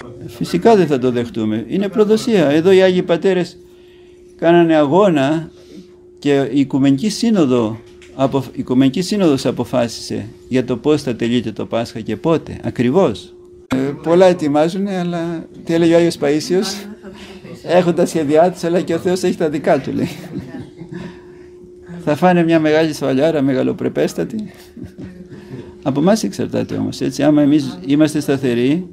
Φυσικά δεν θα το δεχτούμε. Είναι προδοσία. Εδώ οι Άγιοι Πατέρες κάνανε αγώνα και η Οικουμενική Σύνοδος αποφάσισε για το πώς θα τελειείται το Πάσχα και πότε, ακριβώς. Πολλά ετοιμάζουν, αλλά τι έλεγε ο Άγιος Παΐσιος, έχουν τα σχέδιά τους, αλλά και ο Θεός έχει τα δικά του, λέει. Θα φάνε μια μεγάλη σφαλιάρα, μεγαλοπρεπέστατη. Από εμάς εξαρτάται όμως, έτσι. Άμα εμείς είμαστε σταθεροί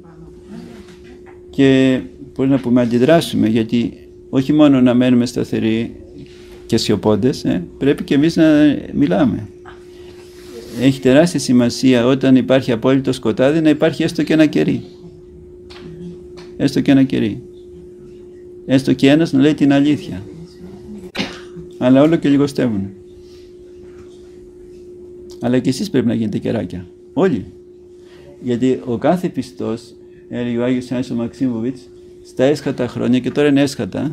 και μπορεί να πούμε αντιδράσουμε, γιατί όχι μόνο να μένουμε σταθεροί και σιωπώντες, πρέπει και εμείς να μιλάμε. Έχει τεράστια σημασία όταν υπάρχει απόλυτο σκοτάδι να υπάρχει έστω και ένα κερί. Έστω και ένα κερί. Έστω και ένας να λέει την αλήθεια. Αλλά όλο και λιγοστεύουν. Αλλά και εσείς πρέπει να γίνετε κεράκια. Όλοι. Γιατί ο κάθε πιστός, έλεγε ο Άγιος Ιωάννης ο Μαξίμοβιτς, στα έσχατα χρόνια, και τώρα είναι έσχατα.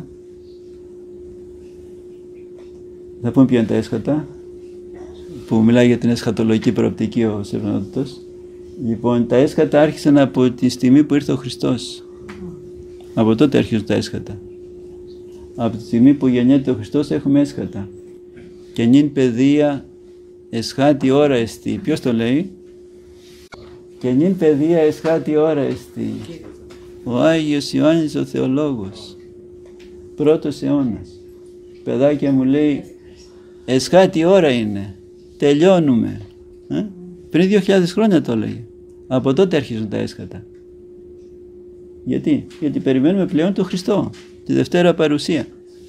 Θα πούμε ποια είναι τα έσχατα, που μιλάει για την εσχατολογική προοπτική ο Σεβρονότητος. Λοιπόν, τα έσχατα άρχισαν από τη στιγμή που ήρθε ο Χριστός. Από τότε αρχίζουν τα έσχατα. Από τη στιγμή που γεννιέται ο Χριστός έχουμε έσχατα. Και νυν παιδεία εσχάτη ώρα εστί. Ποιος το λέει? Και νυν παιδεία εσχάτη ώρα εστί. Ο Άγιος Ιωάννης ο Θεολόγος. Πρώτος αιώνας. Παιδάκια μου, λέει, εσχάτη ώρα είναι. Τελειώνουμε. Πριν 2.000 χρόνια το έλεγε. Από τότε αρχίζουν τα έσχατα. Γιατί? Γιατί περιμένουμε πλέον τον Χριστό, τη Δευτέρα Παρουσία.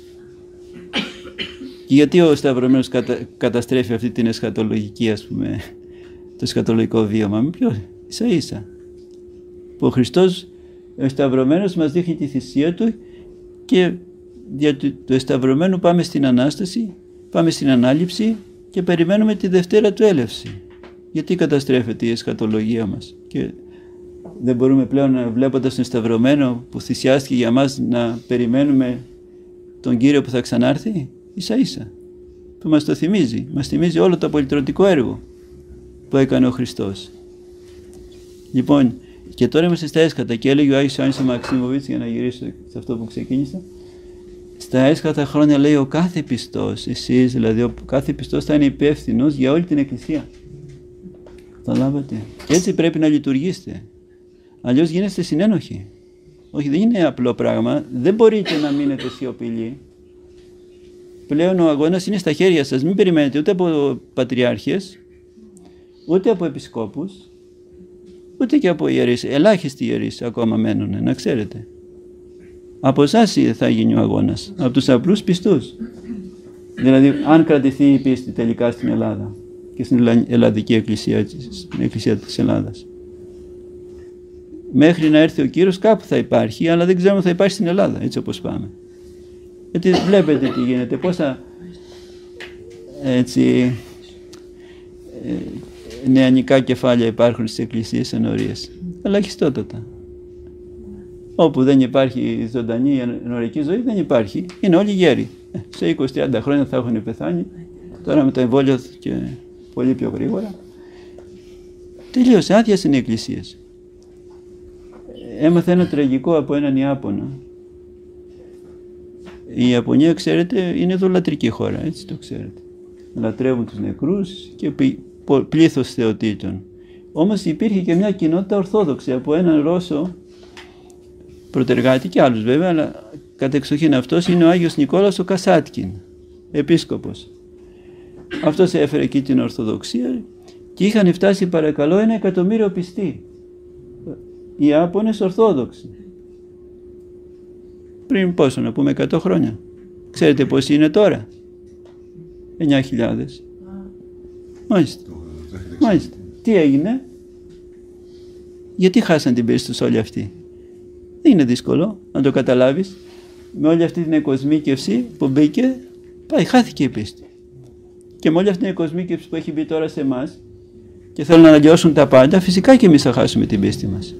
Και γιατί ο Σταυρωμένος καταστρέφει αυτή την εσχατολογική, ας πούμε, το εσχατολογικό βίωμα? Με ποιο? Ίσα ίσα. Που ο Χριστός, ο Σταυρωμένος, μας δείχνει τη θυσία Του και δια του εσταυρωμένου πάμε στην Ανάσταση, πάμε στην Ανάληψη και περιμένουμε τη Δευτέρα Του έλευση. Γιατί καταστρέφεται η εσχατολογία μας και δεν μπορούμε πλέον, βλέποντας τον Σταυρωμένο που θυσιάστηκε για μας, να περιμένουμε τον Κύριο που θα ξανάρθει? Ίσα ίσα. Που μας το θυμίζει. Μας θυμίζει όλο το απολυτρωτικό έργο που έκανε ο Χριστός. Λοιπόν, και τώρα είμαστε στα έσχατα και έλεγε ο Άγιος Ιωάννης ο Μαξίμοβιτς, για να γυρίσω σε αυτό που ξεκίνησα, στα έσχατα χρόνια, λέει, ο κάθε πιστός, εσείς δηλαδή, ο κάθε πιστός θα είναι υπεύθυνος για όλη την Εκκλησία. Καταλάβατε? Και έτσι πρέπει να λειτουργήσετε. Αλλιώς γίνεστε συνένοχοι. Όχι, δεν είναι απλό πράγμα. Δεν μπορείτε να μείνετε σιωπηλοί. Πλέον ο αγώνας είναι στα χέρια σας. Μην περιμένετε ούτε από πατριάρχες, ούτε από επισκόπους, ούτε και από ιερείς. Ελάχιστοι ιερείς ακόμα μένουν, να ξέρετε. Από εσάς θα γίνει ο αγώνας, από τους απλούς πιστούς. Δηλαδή, αν κρατηθεί η πίστη τελικά στην Ελλάδα και στην Ελλαδική Εκκλησία, στην Εκκλησία της Ελλάδας. Μέχρι να έρθει ο Κύριος κάπου θα υπάρχει, αλλά δεν ξέρουμε αν θα υπάρχει στην Ελλάδα, έτσι όπως πάμε. Γιατί βλέπετε τι γίνεται, πόσα έτσι νεανικά κεφάλια υπάρχουν στις εκκλησίες ενορίες. Ελαχιστότατα. Όπου δεν υπάρχει ζωντανή ενορική ζωή, δεν υπάρχει. Είναι όλοι γέροι. Σε 20-30 χρόνια θα έχουν πεθάνει. Τώρα με το εμβόλιο και πολύ πιο γρήγορα. Τελείωσε, άδειας είναι οι εκκλησίες. Έμαθα ένα τραγικό από έναν Ιάπωνα. Η Ιαπωνία, ξέρετε, είναι ειδωλατρική χώρα, έτσι το ξέρετε. Λατρεύουν τους νεκρούς και πλήθος θεοτήτων. Όμως υπήρχε και μια κοινότητα ορθόδοξη από έναν Ρώσο πρωτεργάτη και άλλους βέβαια, αλλά κατεξοχήν αυτός είναι ο Άγιος Νικόλαος ο Κασάτκιν, επίσκοπος. Αυτός έφερε εκεί την Ορθοδοξία και είχαν φτάσει, παρακαλώ, 1 εκατομμύριο πιστοί. Οι Ιάπωνες Ορθόδοξοι. Πριν πόσο, να πούμε 100 χρόνια. Ξέρετε πόσοι είναι τώρα? 9.000. Μάλιστα. Μάλιστα. Τι έγινε? Γιατί χάσαν την πίστη τους όλοι αυτοί? Δεν είναι δύσκολο να το καταλάβεις. Με όλη αυτή την εκοσμίκευση που μπήκε, χάθηκε η πίστη. Και με όλη αυτή την εκοσμίκευση που έχει μπει τώρα σε εμάς και θέλουν να αναγκαιώσουν τα πάντα, φυσικά και εμείς θα χάσουμε την πίστη μας.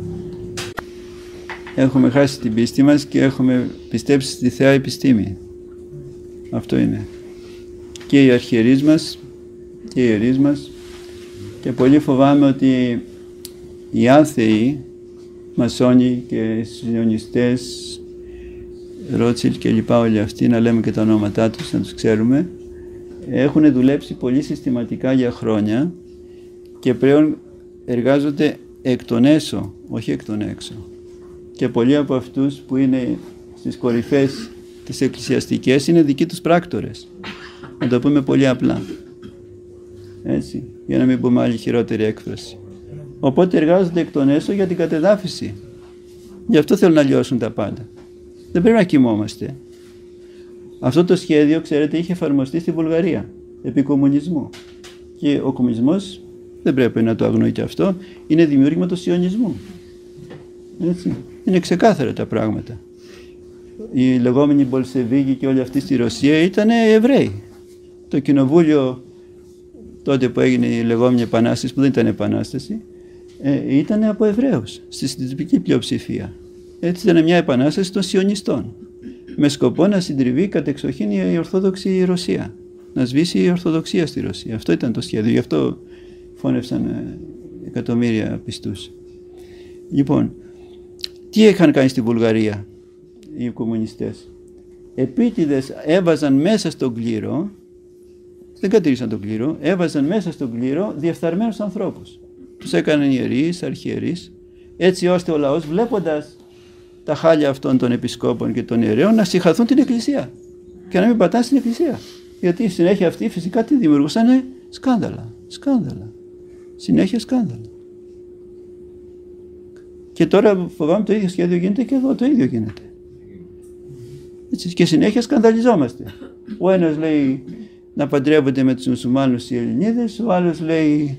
Έχουμε χάσει την πίστη μας και έχουμε πιστέψει στη Θεά Επιστήμη. Αυτό είναι. Και οι αρχιερείς μας και οι ιερείς μας. Και πολύ φοβάμαι ότι οι άθεοι μασόνοι και σιωνιστές, Ρότσιλ και λοιπά, όλοι αυτοί, να λέμε και τα ονόματά τους, να τους ξέρουμε, έχουν δουλέψει πολύ συστηματικά για χρόνια και πλέον εργάζονται εκ των έσω, όχι εκ των έξω. Και πολλοί από αυτούς που είναι στις κορυφές τις εκκλησιαστικές είναι δικοί τους πράκτορες. Να το πούμε πολύ απλά. Έτσι, για να μην πούμε άλλη χειρότερη έκφραση. Οπότε εργάζονται εκ των έσω για την κατεδάφιση. Γι' αυτό θέλουν να λιώσουν τα πάντα. Δεν πρέπει να κοιμόμαστε. Αυτό το σχέδιο, ξέρετε, είχε εφαρμοστεί στη Βουλγαρία επί κομμουνισμού. Και ο κομμουνισμός, δεν πρέπει να το αγνοεί και αυτό, είναι δημιούργημα του σιωνισμού. Έτσι. Είναι ξεκάθαρα τα πράγματα. Οι λεγόμενοι Μπολσεβίκοι και όλοι αυτοί στη Ρωσία ήταν Εβραίοι. Το κοινοβούλιο τότε που έγινε η λεγόμενη επανάσταση, που δεν ήταν επανάσταση, ήταν από Εβραίους, στη συντριπτική πλειοψηφία. Έτσι ήταν μια επανάσταση των σιωνιστών, με σκοπό να συντριβεί κατεξοχήν η Ορθόδοξη Ρωσία, να σβήσει η Ορθοδοξία στη Ρωσία. Αυτό ήταν το σχέδιο, γι' αυτό φώνευσαν εκατομμύρια πιστούς. Λοιπόν, τι είχαν κάνει στη Βουλγαρία οι κομμουνιστές? Επίτηδες έβαζαν μέσα στον κλήρο, δεν κατήργησαν τον κλήρο, έβαζαν μέσα στον κλήρο διεφθαρμένους ανθρώπους. Τους έκαναν ιερείς, αρχιερείς, έτσι ώστε ο λαός, βλέποντας τα χάλια αυτών των επισκόπων και των ιερέων, να συγχαθούν την Εκκλησία και να μην πατάνε στην Εκκλησία. Γιατί συνέχεια αυτοί φυσικά τι δημιουργούσαν? Σκάνδαλα, σκάνδαλα, συνέχεια σκάνδαλα. Και τώρα φοβάμαι το ίδιο σχέδιο γίνεται και εδώ, το ίδιο γίνεται. Έτσι, και συνέχεια σκανδαλιζόμαστε. Ο ένας λέει να παντρεύονται με τους μουσουλμάνους οι Ελληνίδες, ο άλλος λέει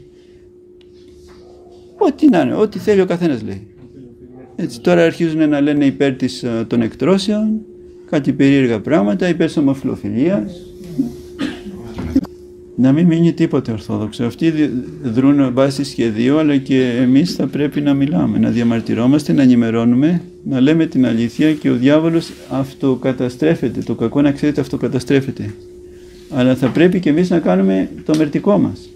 ό,τι να είναι, ό,τι θέλει ο καθένας λέει. Έτσι, τώρα αρχίζουν να λένε υπέρ των εκτρώσεων, κάτι περίεργα πράγματα, υπέρ της ομοφυλοφιλίας. Να μην μείνει τίποτε ορθόδοξο. Αυτοί δρούν βάσει σχεδίου, αλλά και εμείς θα πρέπει να μιλάμε, να διαμαρτυρόμαστε, να ενημερώνουμε, να λέμε την αλήθεια, και ο διάβολος αυτοκαταστρέφεται. Το κακό, να ξέρετε, αυτοκαταστρέφεται. Αλλά θα πρέπει και εμείς να κάνουμε το μερτικό μας.